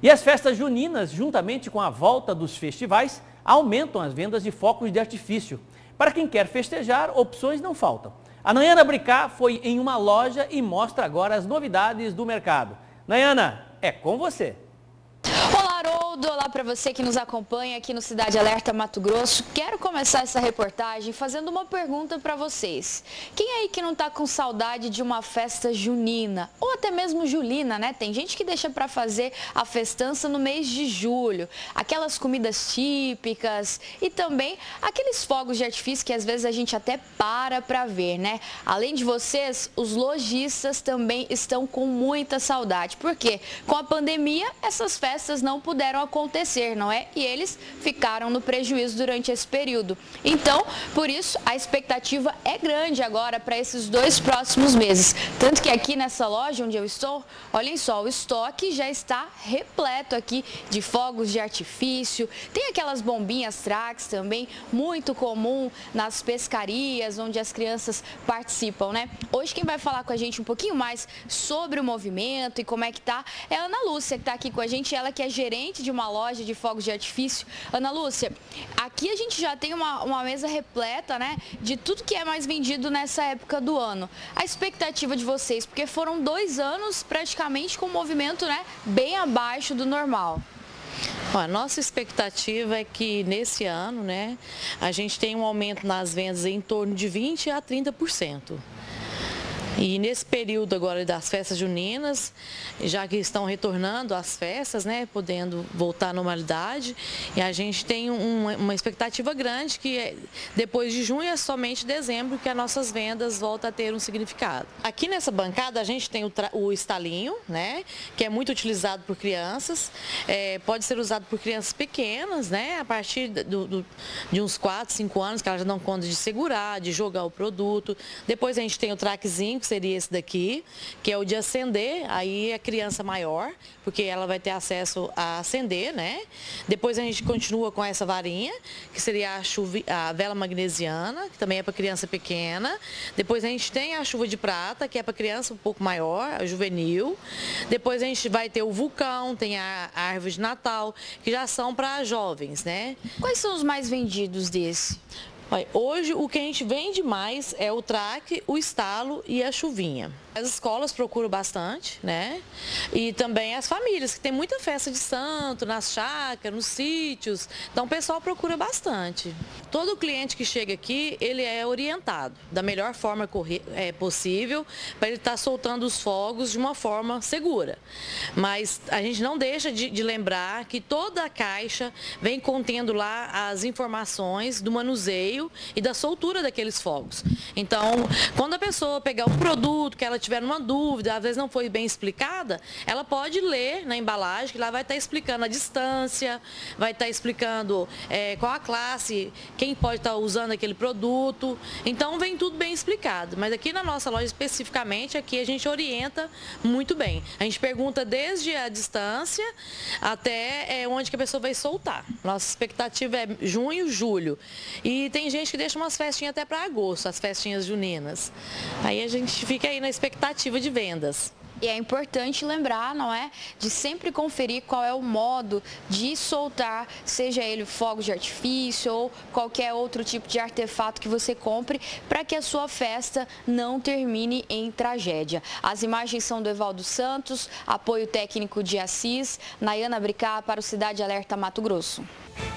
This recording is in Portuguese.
E as festas juninas, juntamente com a volta dos festivais, aumentam as vendas de fogos de artifício. Para quem quer festejar, opções não faltam. A Nayana Bricá foi em uma loja e mostra agora as novidades do mercado. Nayana, é com você. Olá, Haroldo. Olá para você que nos acompanha aqui no Cidade Alerta Mato Grosso. Quero começar essa reportagem fazendo uma pergunta para vocês. Quem aí que não está com saudade de uma festa junina? Ou até mesmo julina, né? Tem gente que deixa para fazer a festança no mês de julho. Aquelas comidas típicas e também aqueles fogos de artifício que às vezes a gente até para ver, né? Além de vocês, os lojistas também estão com muita saudade. Por quê? Com a pandemia, essas festas não puderam acontecer, não é? E eles ficaram no prejuízo durante esse período. Então, por isso, a expectativa é grande agora para esses 2 próximos meses. Tanto que aqui nessa loja onde eu estou, olhem só, o estoque já está repleto aqui de fogos de artifício. Tem aquelas bombinhas Trax também, muito comum nas pescarias, onde as crianças participam, né? Hoje quem vai falar com a gente um pouquinho mais sobre o movimento e como é que tá é a Ana Lúcia, que está aqui com a gente, ela que é gerente de uma loja de fogos de artifício. Ana Lúcia, aqui a gente já tem uma mesa repleta, né, de tudo que é mais vendido nessa época do ano. A expectativa de vocês, porque foram 2 anos praticamente com um movimento, né, bem abaixo do normal. A nossa expectativa é que nesse ano, né, a gente tem um aumento nas vendas em torno de 20% a 30%. E nesse período agora das festas juninas, já que estão retornando às festas, né, podendo voltar à normalidade, e a gente tem uma expectativa grande que depois de junho é somente dezembro que as nossas vendas voltam a ter um significado. Aqui nessa bancada a gente tem o estalinho, né, que é muito utilizado por crianças, pode ser usado por crianças pequenas, né, a partir de uns 4, 5 anos, que elas já dão conta de segurar, de jogar o produto. Depois a gente tem o traquezinho, que seria esse daqui, que é o de acender, aí a criança maior, porque ela vai ter acesso a acender, né? Depois a gente continua com essa varinha, que seria a vela magnesiana, que também é para criança pequena. Depois a gente tem a chuva de prata, que é para criança um pouco maior, a juvenil. Depois a gente vai ter o vulcão, tem a árvore de Natal, que já são para jovens, né? Quais são os mais vendidos desse? Hoje o que a gente vende mais é o traque, o estalo e a chuvinha. As escolas procuram bastante, né? E também as famílias, que tem muita festa de santo, nas chácaras, nos sítios. Então o pessoal procura bastante. Todo cliente que chega aqui, ele é orientado da melhor forma possível para ele estar soltando os fogos de uma forma segura. Mas a gente não deixa de lembrar que toda a caixa vem contendo lá as informações do manuseio e da soltura daqueles fogos. Então, quando a pessoa pegar um produto que ela tiver uma dúvida, às vezes não foi bem explicada, ela pode ler na embalagem, que lá vai estar explicando a distância, vai estar explicando qual a classe, quem pode estar usando aquele produto. Então, vem tudo bem explicado. Mas aqui na nossa loja, especificamente, aqui a gente orienta muito bem. A gente pergunta desde a distância até onde que a pessoa vai soltar. Nossa expectativa é junho, julho. E tem gente que deixa umas festinhas até para agosto, as festinhas juninas. Aí a gente fica aí na expectativa de vendas. E é importante lembrar, não é, de sempre conferir qual é o modo de soltar, seja ele fogos de artifício ou qualquer outro tipo de artefato que você compre, para que a sua festa não termine em tragédia. As imagens são do Evaldo Santos, apoio técnico de Assis, Nayana Bricá para o Cidade Alerta Mato Grosso.